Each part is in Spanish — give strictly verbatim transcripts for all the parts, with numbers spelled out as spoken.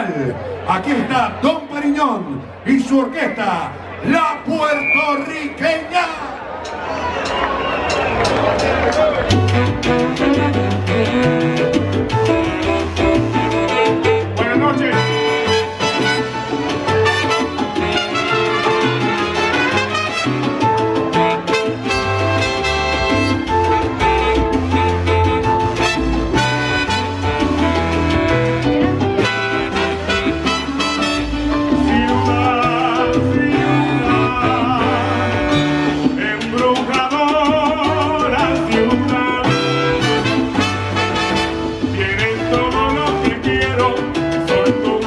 Nacional. Aquí está Don Periñón y su orquesta, La Puertorriqueña. Buenas noches. Soy tu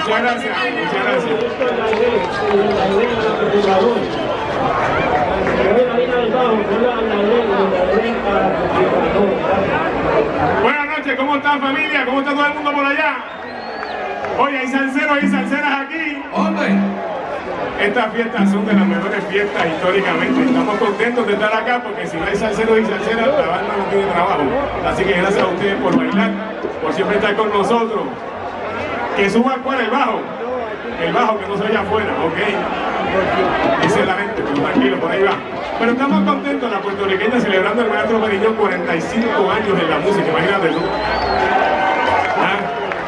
Muchas gracias, muchas gracias. Buenas noches, ¿cómo está familia? ¿Cómo está todo el mundo por allá? Oye, hay salseros y salseras aquí. ¡Hombre! Estas fiestas son de las mejores fiestas históricamente. Estamos contentos de estar acá porque si no hay salseros y salseras, la banda no tiene trabajo. Así que gracias a ustedes por bailar, por siempre estar con nosotros. Que suba cuál, el bajo. El bajo que no se vaya afuera, ok. Dice la gente, pero tranquilo, por ahí va. Pero estamos contentos, la puertorriqueña celebrando el maestro Periñón cuarenta y cinco años en la música, imagínate tú. ¿Ah?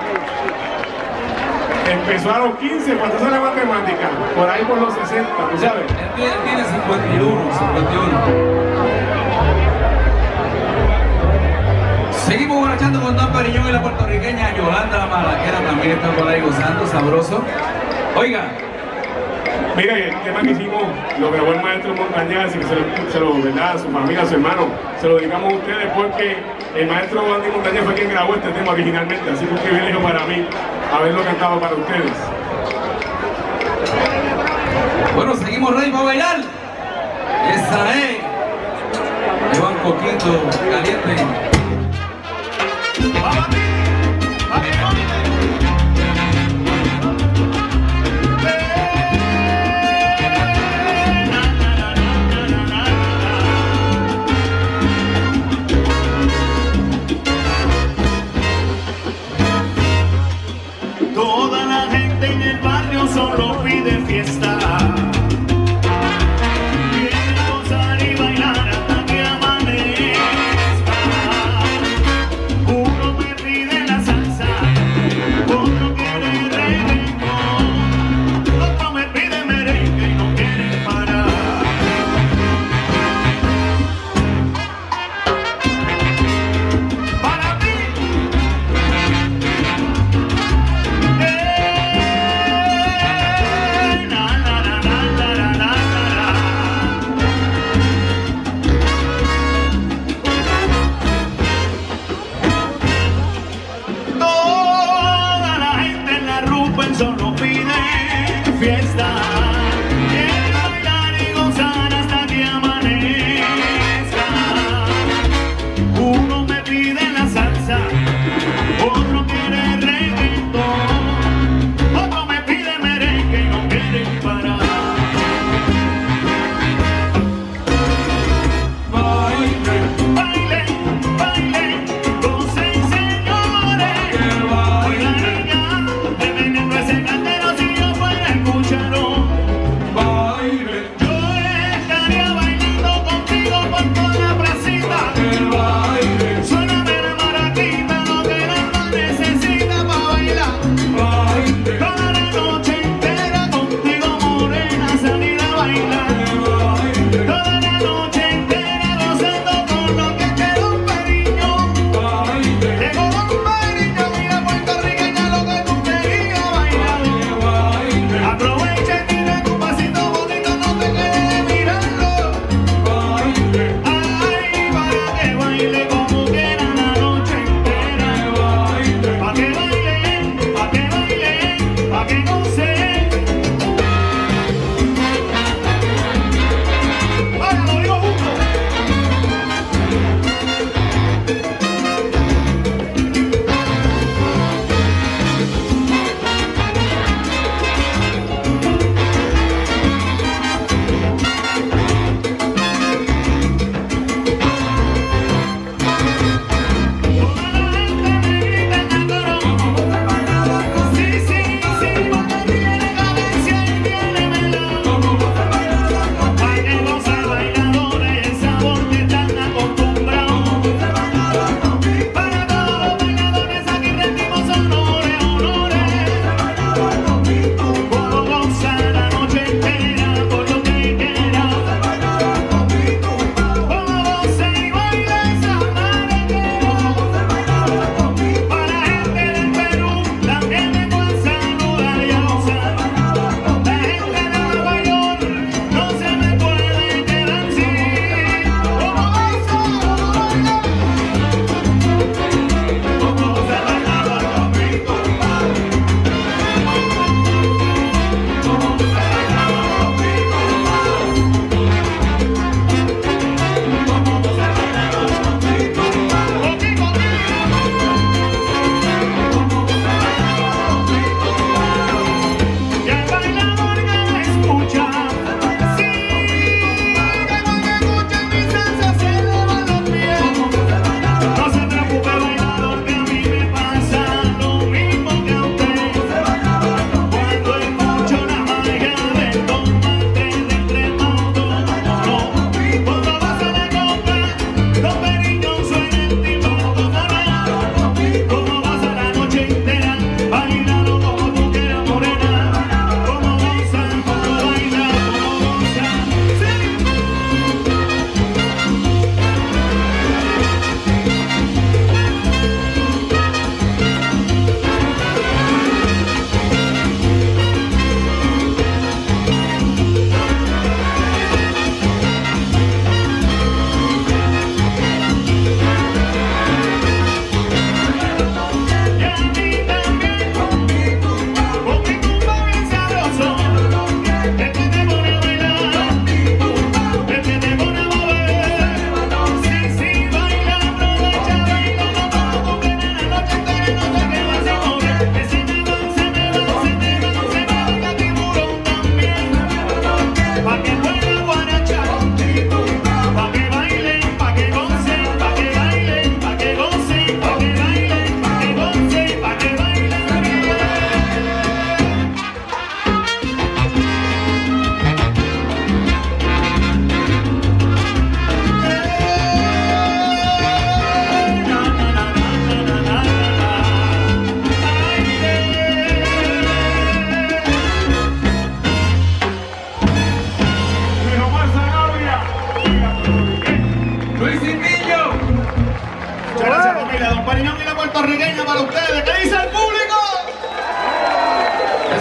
Empezó a los quince, cuando hace la matemática, por ahí por los sesenta, ¿tú sabes? Él tiene cincuenta y uno, cincuenta y uno. Seguimos borrachando con Don Periñón y la puertorriqueña Yolanda la Malaquera también está por ahí gozando, sabroso. Oiga. Mire, el tema que hicimos lo grabó el maestro Montañez, y que se lo, se lo, ¿verdad? A su familia, a su hermano, se lo dedicamos a ustedes porque el maestro Andy Montañez fue quien grabó este tema originalmente, así que un privilegio para mí haberlo cantado para ustedes. Bueno, seguimos ready para bailar. Esa es. Llevan poquito caliente. Toda la gente en el barrio solo pide fiesta. Quiere gozar y bailar hasta que amanezca. Uno me pide la salsa, otro quiere reggaetón, otro me pide merengue y no quiere parar. Para mí solo pide fiesta, quiere bailar y gozar hasta que amanezca. Uno me pide la salsa, otro quiere reggaetón, otro me pide merengue y no quiere parar. Baile, baile, baile, gocen señores, hoy la niña de veneno es el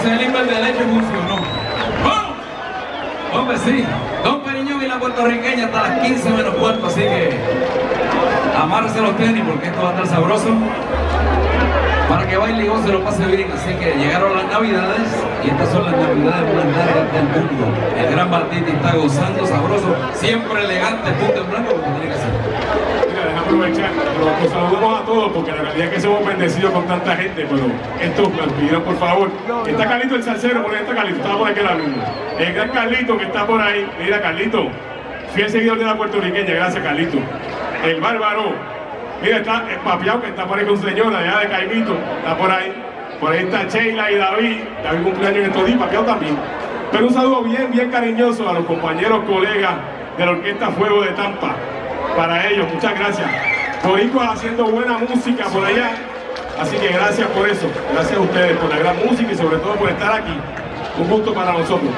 Ese limber de leche funcionó. ¡Vamos! Hombre, sí. Don Periñón y la puertorriqueña hasta las quince menos cuarto, así que amárrese los tenis porque esto va a estar sabroso. Para que baile y se lo pase bien, así que llegaron las navidades y estas son las navidades más largas del mundo. El gran Martini está gozando sabroso, siempre elegante, punto en blanco, como tiene que ser. Mira, déjame aprovechar, los, los saludamos a todos porque la realidad es que somos bendecidos con tanta gente, pero esto me pidieron por favor. Está Carlito el salsero, por ahí está Carlito, estaba por aquí ahora mismo. El gran Carlito que está por ahí, mira Carlito, fiel seguidor de la puertorriqueña, gracias Carlito. El bárbaro. Mira, está el Papiao que está por ahí con su señora, allá de Caimito, está por ahí. Por ahí está Sheila y David, David cumpleaños en estos días, Papiao también. Pero un saludo bien, bien cariñoso a los compañeros, colegas de la Orquesta Fuego de Tampa. Para ellos, muchas gracias. Boricuas haciendo buena música por allá. Así que gracias por eso, gracias a ustedes por la gran música y sobre todo por estar aquí. Un gusto para nosotros.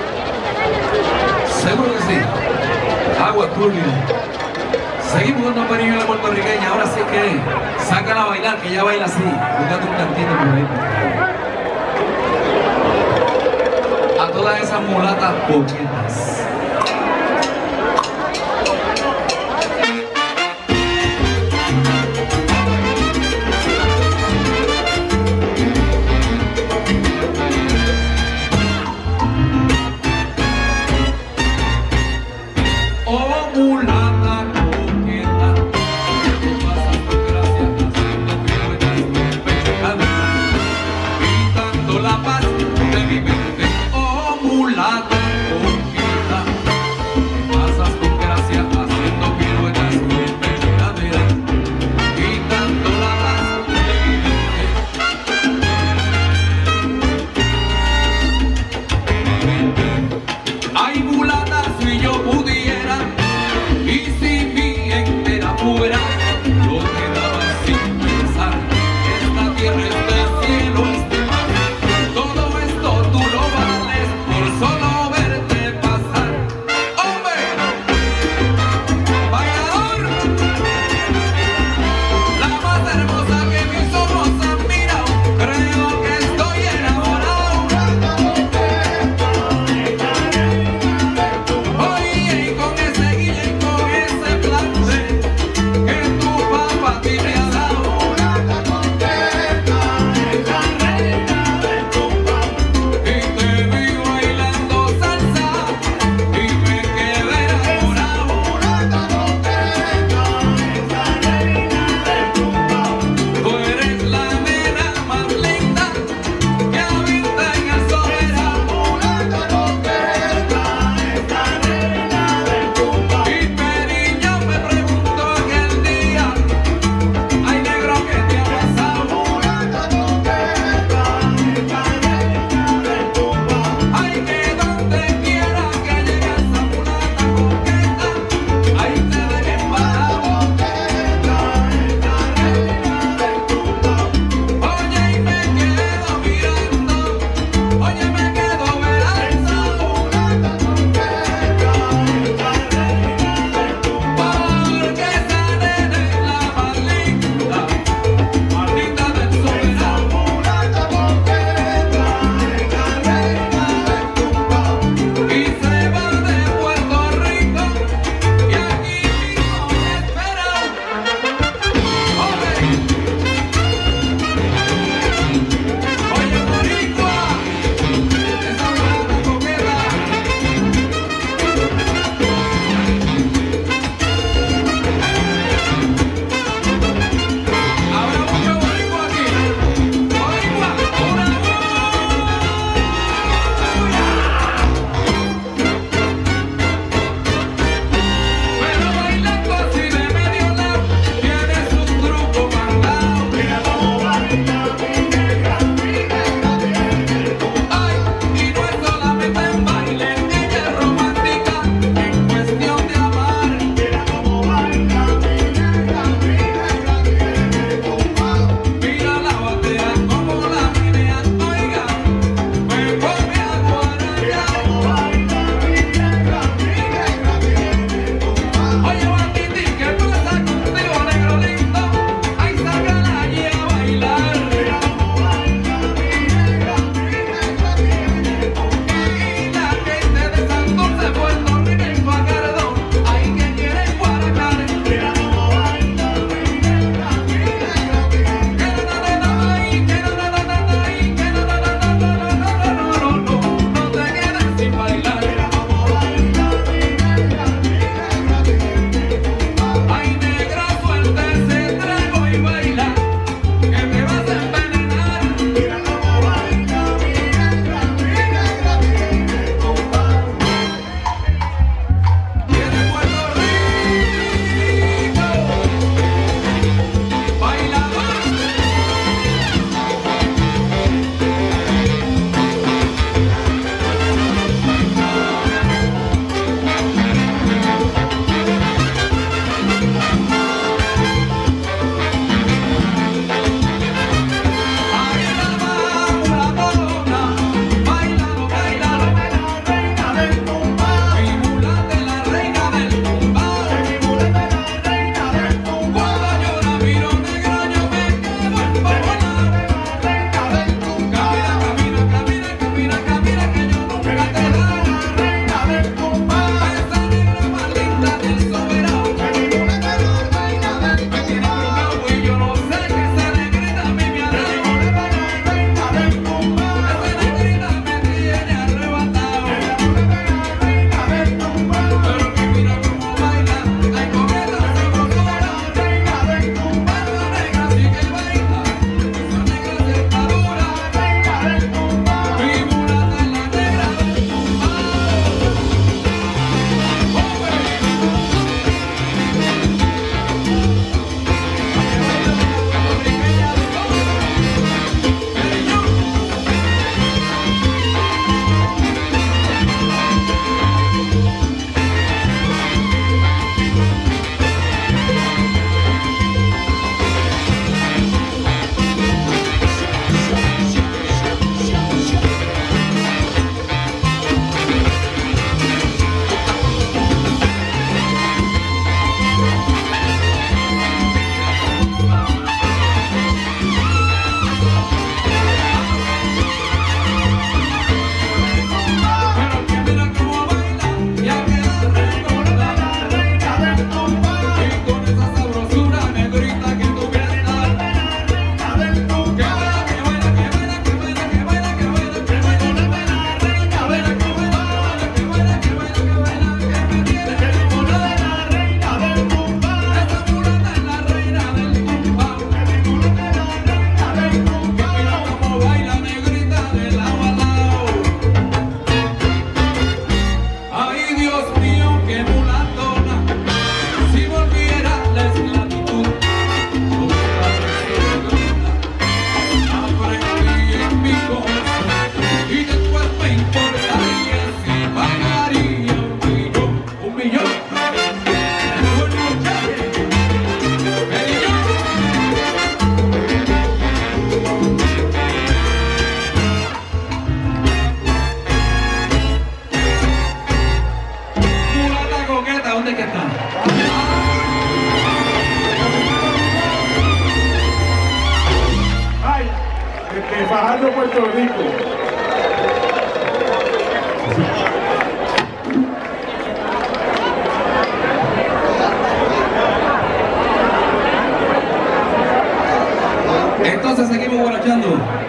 Seguro que sí. Agua turbia. Seguimos con Don Periñón y la puertorriqueña, ahora sí que sácala a bailar, que ella baila así, buscando un cantito por ahí. A todas esas mulatas coquetas. Oh, mulata. La paz de mi mente, oh mulata, coqueta.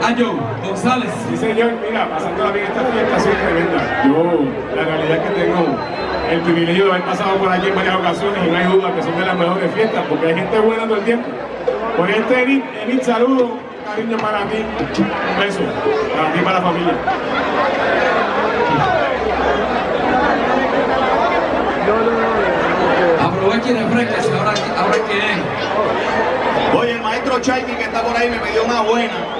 Ayo González. Sí, señor, mira, pasándola bien esta fiesta ha sido tremenda. Yo, la realidad es que tengo el privilegio de haber pasado por aquí en varias ocasiones y no hay duda que son de las mejores fiestas porque hay gente buena todo el tiempo. Por este, Edith, Edith, saludo, cariño para ti, un beso, para ti y para la familia. Aprovechen y refresquense ahora, ahora que es. Oye, el maestro Chaiki que está por ahí me pidió una buena.